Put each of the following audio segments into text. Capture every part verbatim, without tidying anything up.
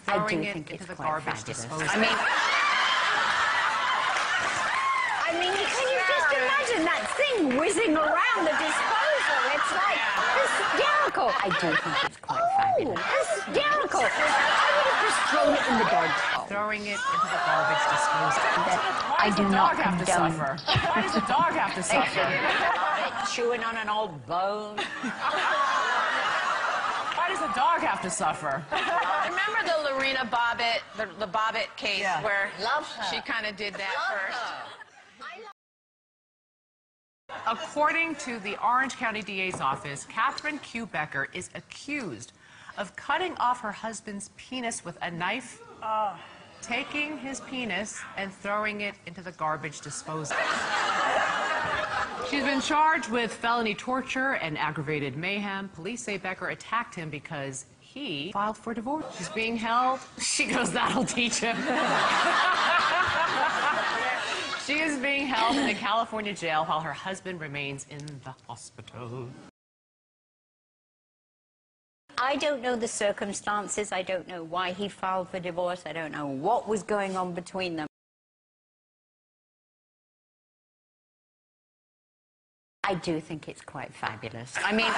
throwing it into the garbage disposal. I mean, I mean, can you just imagine that thing whizzing around the disposal? It's like hysterical. I do think it's quite oh, fabulous. Hysterical. I would have just thrown it in the dog's bowl. Throwing it into the garbage disposal. I do not Why does the dog have to condone. suffer? Why does the dog have to suffer? Chewing on an old bone. Why does the dog have to suffer? Remember the Lorena Bobbitt, the, the Bobbitt case Yeah. where Love her. she kind of did that Love first? her. According to the Orange County D A's office, Catherine Q. Becker is accused of cutting off her husband's penis with a knife, taking his penis and throwing it into the garbage disposal. She's been charged with felony torture and aggravated mayhem. Police say Becker attacked him because he filed for divorce. She's being held. She goes, that'll teach him. She is being held in a California jail while her husband remains in the hospital. I don't know the circumstances. I don't know why he filed for divorce. I don't know what was going on between them. I do think it's quite fabulous. I mean,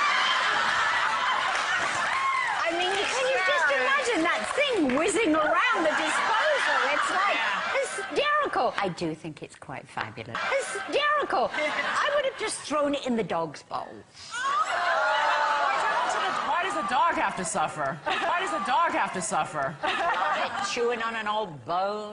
I mean, can you just imagine that thing whizzing around the disposal? It's like hysterical. I do think it's quite fabulous. Hysterical. I would have just thrown it in the dog's bowl. Why does the dog have to suffer? Why does the dog have to suffer? Chewing on an old bone.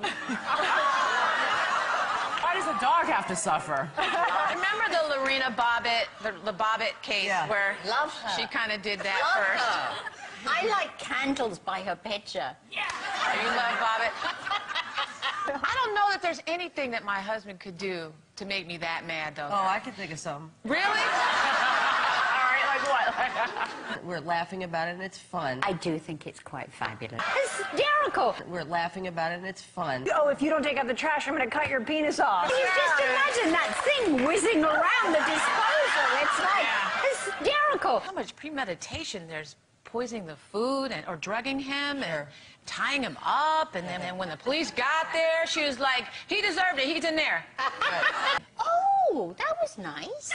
Why does the dog have to suffer? Remember the Lorena Bobbitt, the, the Bobbitt case Yeah. where Love her. she kind of did that Love first? her. I like candles by her picture. You love Bobbitt? I don't know that there's anything that my husband could do to make me that mad, though. Oh, I can think of some. Really? All right, like what? We're laughing about it and it's fun. I do think it's quite fabulous. Hysterical. We're laughing about it and it's fun. Oh, if you don't take out the trash, I'm going to cut your penis off. Can you just imagine that thing whizzing around the disposal? It's like hysterical. How much premeditation there's poisoning the food and or drugging him and tying him up, and then and when the police got there, she was like, he deserved it, he's in there. Oh, that was nice.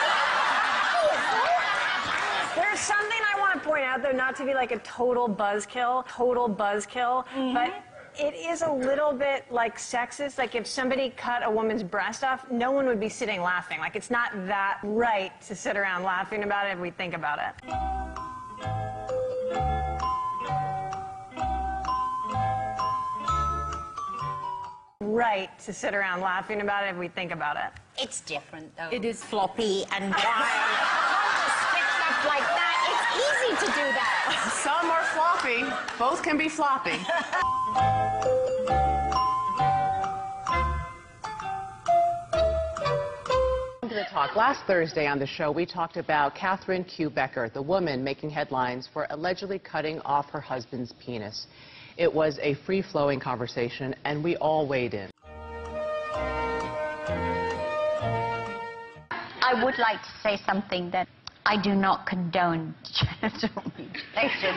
There's something I want to point out, though, not to be like a total buzzkill, total buzzkill, but it is a little bit like sexist. Like if somebody cut a woman's breast off, no one would be sitting laughing. Like it's not that right to sit around laughing about it if we think about it. Right to sit around laughing about it if we think about it. It's different, though. It is floppy and wild. Sticks up like that. It's easy to do that. Some are floppy. Both can be floppy. To the talk. Last Thursday on the show, we talked about Catherine Q. Becker, the woman making headlines for allegedly cutting off her husband's penis. It was a free-flowing conversation, and we all weighed in. I would like to say something that I do not condone genital mutilation.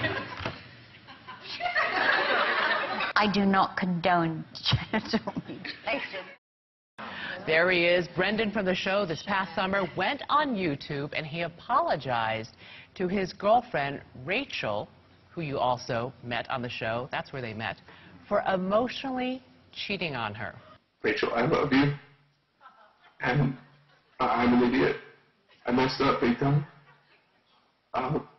I do not condone genital mutilation. There he is, Brendan from the show this past summer went on YouTube and he apologized to his girlfriend, Rachel, who you also met on the show, that's where they met, for emotionally cheating on her. Rachel, I love you, and I'm an idiot. I messed up big time. Um,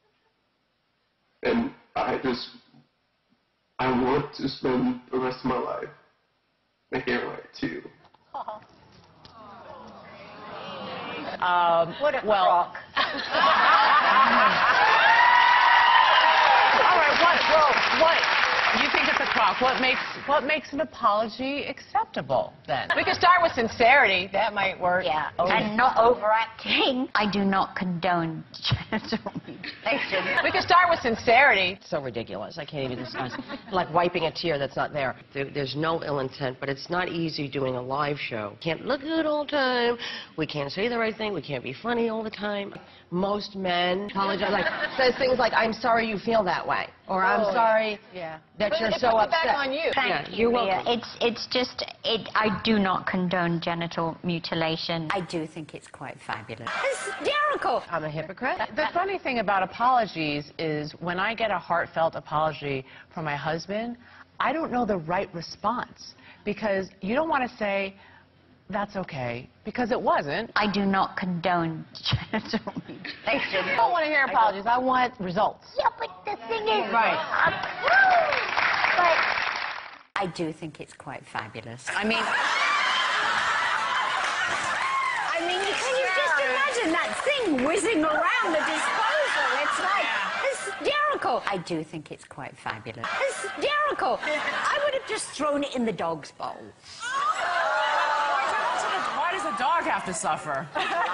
and I just, I want to spend the rest of my life making it right to you. Um, What a well, crock. all right, what, well, what, you think it's a crock. What makes, what makes an apology acceptable, then? We could start with sincerity. That might work. Yeah, Oh. and not overacting. I do not condone genital mutilation. We could start with sincerity. It's so ridiculous. I can't even discuss. Like wiping a tear that's not there. there. There's no ill intent, but it's not easy doing a live show. Can't look good all the time. We can't say the right thing. We can't be funny all the time. most men apologize, like, says things like, I'm sorry you feel that way, or I'm sorry Yeah. that But you're it so puts it upset. back on you. Thank Yeah, you, you're Leah. welcome. It's, it's just, it, I do not condone genital mutilation. I do think it's quite fabulous. Hysterical! I'm a hypocrite. The funny thing about apologies is when I get a heartfelt apology from my husband, I don't know the right response because you don't want to say, that's okay, because it wasn't. I do not condone genital mutilation. I don't want to hear apologies. I want results. Yeah, but the thing is, Right. but I do think it's quite fabulous. I mean, I mean, can you just imagine that thing whizzing around the disposal? It's like hysterical. I do think it's quite fabulous. Hysterical. I would have just thrown it in the dog's bowl. Why does a dog have to suffer?